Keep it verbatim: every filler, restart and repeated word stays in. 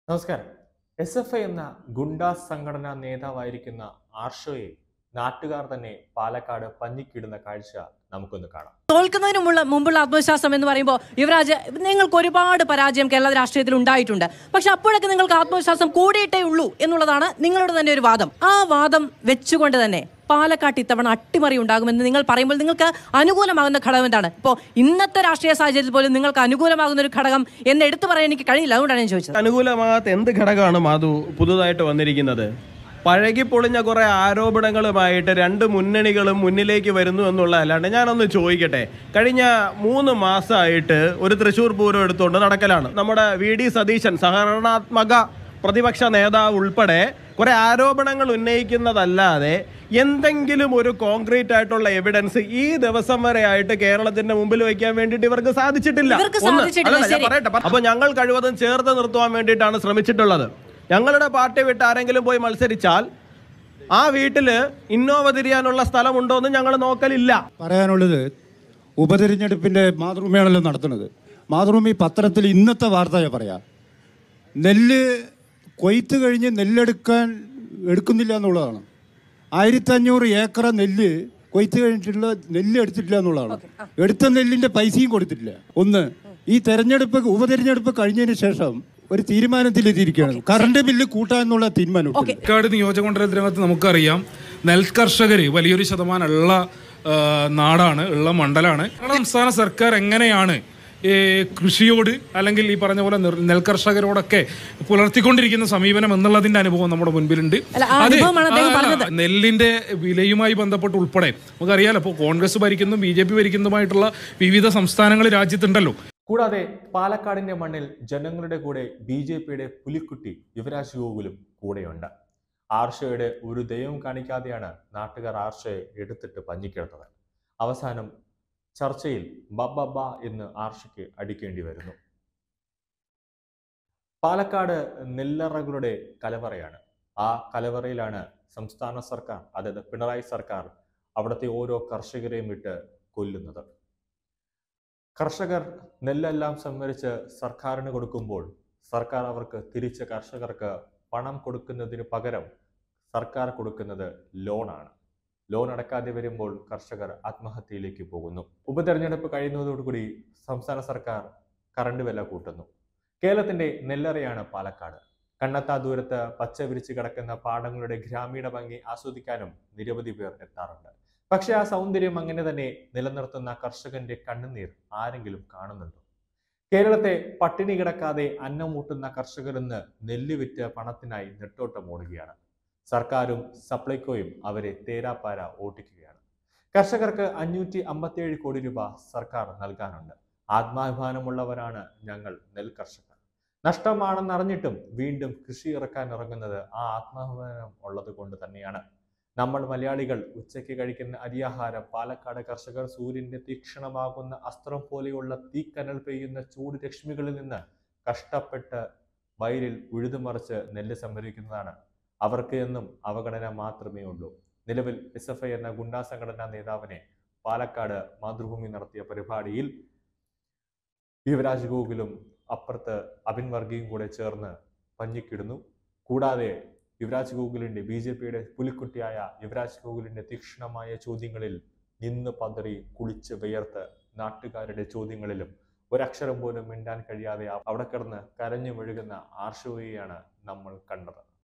നമസ്കാരം. S F I എന്ന ഗുണ്ടാ സംഘടനാ നേതാവായിരിക്കുന്ന ആർഷോയെ നാട്ടുകാർ തന്നെ പാലക്കാട് പഞ്ഞിക്കിടുന്ന കാഴ്ച നമുക്കൊന്ന് കാണാം. തോൽക്കുന്നതിന് മുമ്പുള്ള ആത്മവിശ്വാസം എന്ന് പറയുമ്പോൾ യുവരാജ്, നിങ്ങൾക്ക് ഒരുപാട് പരാജയം കേരള രാഷ്ട്രീയത്തിൽ ഉണ്ടായിട്ടുണ്ട്. പക്ഷെ അപ്പോഴൊക്കെ നിങ്ങൾക്ക് ആത്മവിശ്വാസം കൂടിയിട്ടേ ഉള്ളൂ എന്നുള്ളതാണ് നിങ്ങളുടെ തന്നെ ഒരു വാദം. ആ വാദം വെച്ചുകൊണ്ട് തന്നെ പാലക്കാട്ട് ഇത്തവണ അട്ടിമറി ഉണ്ടാകുമെന്ന് നിങ്ങൾ പറയുമ്പോൾ നിങ്ങൾക്ക് അനുകൂലമാകുന്ന ഘടകം എന്താണ്? ഇപ്പോൾ ഇന്നത്തെ രാഷ്ട്രീയ സാഹചര്യത്തിൽ പോലും നിങ്ങൾക്ക് അനുകൂലമാകുന്ന ഒരു ഘടകം എന്ന് എടുത്തു പറയാൻ എനിക്ക് കഴിയില്ല. അതുകൊണ്ടാണ് ഞാൻ ചോദിച്ചത്. അനുകൂലമാകാത്ത എന്ത് ഘടകമാണ് മാധു പുതുതായിട്ട് വന്നിരിക്കുന്നത്? പഴകി പൊളിഞ്ഞ കുറെ ആരോപണങ്ങളുമായിട്ട് രണ്ട് മുന്നണികളും മുന്നിലേക്ക് വരുന്നു എന്നുള്ളതല്ലാണ്ട് ഞാനൊന്ന് ചോദിക്കട്ടെ, കഴിഞ്ഞ മൂന്ന് മാസമായിട്ട് ഒരു തൃശ്ശൂർ പൂരം എടുത്തുകൊണ്ട് നടക്കലാണ്. നമ്മുടെ വി ഡി സതീശൻ സഹകരണാത്മക പ്രതിപക്ഷ നേതാവ് ഉൾപ്പെടെ കുറെ ആരോപണങ്ങൾ ഉന്നയിക്കുന്നതല്ലാതെ എന്തെങ്കിലും ഒരു കോൺക്രീറ്റ് ആയിട്ടുള്ള എവിഡൻസ് ഈ ദിവസം വരെ ആയിട്ട് കേരളത്തിന്റെ മുമ്പിൽ വയ്ക്കാൻ വേണ്ടിയിട്ട് ഇവർക്ക് സാധിച്ചിട്ടില്ല. അപ്പൊ ഞങ്ങൾ കഴിവതും ചേർത്ത് നിർത്തുവാൻ വേണ്ടിയിട്ടാണ് ശ്രമിച്ചിട്ടുള്ളത്. ഞങ്ങളുടെ പാർട്ടി വിട്ട് ആരെങ്കിലും പോയി മത്സരിച്ചാൽ ആ വീട്ടില് ഇന്നോവ തിരിയാനുള്ള സ്ഥലമുണ്ടോ എന്ന് ഞങ്ങൾ നോക്കലില്ല. പറയാനുള്ളത്, ഉപതെരഞ്ഞെടുപ്പിന്റെ മാതൃഭൂമിയാണല്ലോ നടത്തുന്നത്. മാതൃഭൂമി പത്രത്തിൽ ഇന്നത്തെ വാർത്ത ഞാൻ പറയാം. നെല്ല് കൊയ്ത്ത് കഴിഞ്ഞ് നെല്ലെടുക്കാൻ എടുക്കുന്നില്ല എന്നുള്ളതാണ്. ആയിരത്തി അഞ്ഞൂറ് ഏക്കർ നെല്ല് കൊയ്ത്ത് കഴിഞ്ഞിട്ടുള്ള നെല്ല് എടുത്തിട്ടില്ല എന്നുള്ളതാണ്. എടുത്ത നെല്ലിന്റെ പൈസയും കൊടുത്തിട്ടില്ല. ഒന്ന്, ഈ തെരഞ്ഞെടുപ്പ് ഉപതെരഞ്ഞെടുപ്പ് കഴിഞ്ഞതിന് ശേഷം ഒരു തീരുമാനത്തിലെത്തിയിരിക്കുകയാണ്. കറണ്ട് ബില്ല് കൂട്ടാന്നുള്ള തീരുമാനം. പാലക്കാട് നിയോജകമണ്ഡലത്തിനകത്ത് നമുക്കറിയാം, നെൽകർഷകർ വലിയൊരു ശതമാനം ഉള്ള നാടാണ്, ഉള്ള മണ്ഡലമാണ്. സംസ്ഥാന സർക്കാർ എങ്ങനെയാണ് കൃഷിയോട് അല്ലെങ്കിൽ ഈ പറഞ്ഞ പോലെ നെൽകർഷകരോടൊക്കെ പുലർത്തിക്കൊണ്ടിരിക്കുന്ന സമീപനം എന്നുള്ളതിന്റെ അനുഭവം നമ്മുടെ മുൻപിലുണ്ട്. നെല്ലിന്റെ വിലയുമായി ബന്ധപ്പെട്ട് ഉൾപ്പെടെ നമുക്കറിയാലോ, ഇപ്പോൾ കോൺഗ്രസ് ഭരിക്കുന്നതും ബി ജെ പി ഭരിക്കുന്നതുമായിട്ടുള്ള വിവിധ സംസ്ഥാനങ്ങൾ രാജ്യത്തുണ്ടല്ലോ. കൂടാതെ പാലക്കാടിന്റെ മണ്ണിൽ ജനങ്ങളുടെ കൂടെ ബി ജെ പിയുടെ പുലിക്കുട്ടി യുവരാജ് ഗോകുലും കൂടെയുണ്ട്. ആർഷയുടെ ഒരു ദയവും കാണിക്കാതെയാണ് നാട്ടുകാർ ആർഷയെ എടുത്തിട്ട് പഞ്ഞിക്കിടന്നത്. അവസാനം ചർച്ചയിൽ ബബ്ബ എന്ന് ആർഷയ്ക്ക് അടിക്കേണ്ടി വരുന്നു. പാലക്കാട് നെല്ലറകളുടെ കലവറയാണ്. ആ കലവറയിലാണ് സംസ്ഥാന സർക്കാർ, അതായത് പിണറായി സർക്കാർ, അവിടുത്തെ ഓരോ കർഷകരെയും ഇട്ട് കൊല്ലുന്നത്. കർഷകർ നെല്ലെല്ലാം സംഭരിച്ച് സർക്കാരിന് കൊടുക്കുമ്പോൾ സർക്കാർ അവർക്ക് തിരിച്ച് കർഷകർക്ക് പണം കൊടുക്കുന്നതിന് പകരം സർക്കാർ കൊടുക്കുന്നത് ലോണാണ്. ലോൺ അടക്കാതെ വരുമ്പോൾ കർഷകർ ആത്മഹത്യയിലേക്ക് പോകുന്നു. ഉപതെരഞ്ഞെടുപ്പ് കഴിയുന്നതോടുകൂടി സംസ്ഥാന സർക്കാർ കറണ്ട് വില കൂട്ടുന്നു. കേരളത്തിന്റെ നെല്ലറയാണ് പാലക്കാട്. കണ്ണെത്താ ദൂരത്ത് പച്ച വിരിച്ച് കിടക്കുന്ന പാടങ്ങളുടെ ഗ്രാമീണ ഭംഗി ആസ്വദിക്കാനും നിരവധി പേർ എത്താറുണ്ട്. പക്ഷെ ആ സൗന്ദര്യം അങ്ങനെ തന്നെ നിലനിർത്തുന്ന കർഷകന്റെ കണ്ണുനീർ ആരെങ്കിലും കാണുന്നുണ്ടോ? കേരളത്തെ പട്ടിണി കിടക്കാതെ അന്നം മൂട്ടുന്ന കർഷകരെന്ന് നെല്ല് വിറ്റ് പണത്തിനായി നെട്ടോട്ടം ഓടുകയാണ്. സർക്കാരും സപ്ലൈകോയും അവരെ തേരാപ്പാര ഓട്ടിക്കുകയാണ്. കർഷകർക്ക് അഞ്ഞൂറ്റി അമ്പത്തിയേഴ് കോടി രൂപ സർക്കാർ നൽകാനുണ്ട്. ആത്മാഭിമാനമുള്ളവരാണ് ഞങ്ങൾ നെൽ കർഷകർ. നഷ്ടമാണെന്നറിഞ്ഞിട്ടും വീണ്ടും കൃഷി ഇറക്കാൻ ഇറങ്ങുന്നത് ആ ആത്മാഭിമാനം ഉള്ളത് കൊണ്ട് തന്നെയാണ്. നമ്മൾ മലയാളികൾ ഉച്ചയ്ക്ക് കഴിക്കുന്ന അരിയാഹാരം പാലക്കാട് കർഷകർ സൂര്യന്റെ തീക്ഷണമാകുന്ന അസ്ത്രം പോലെയുള്ള തീക്കനൽ പെയ്യുന്ന ചൂട് രശ്മികളിൽ നിന്ന് കഷ്ടപ്പെട്ട് വയലിൽ ഉഴുതുമറിച്ച് നെല്ല് സംഭരിക്കുന്നതാണ്. അവർക്ക് എന്നും അവഗണന മാത്രമേ ഉള്ളൂ. നിലവിൽ എസ് എഫ് ഐ എന്ന ഗുണ്ടാ സംഘടനാ നേതാവിനെ പാലക്കാട് മാതൃഭൂമി നടത്തിയ പരിപാടിയിൽ യുവരാജ് ഗോകുലും അപ്പുറത്ത് അബിൻ വർഗിയും കൂടെ ചേർന്ന് പഞ്ഞിക്കിടുന്നു. കൂടാതെ യുവരാജ് ഗോകുലിന്റെ ബി ജെ പിയുടെ പുലിക്കുട്ടിയായ യുവരാജ് ഗോകുലിന്റെ തീക്ഷ്ണമായ ചോദ്യങ്ങളിൽ നിന്ന് പതറി കുളിച്ച് വിയർത്ത് നാട്ടുകാരുടെ ചോദ്യങ്ങളിലും ഒരക്ഷരം പോലും മിണ്ടാൻ കഴിയാതെ അവിടെ കിടന്ന് കരഞ്ഞു മെഴുകുന്ന ആർഷോയെയാണ് നമ്മൾ കണ്ടത്.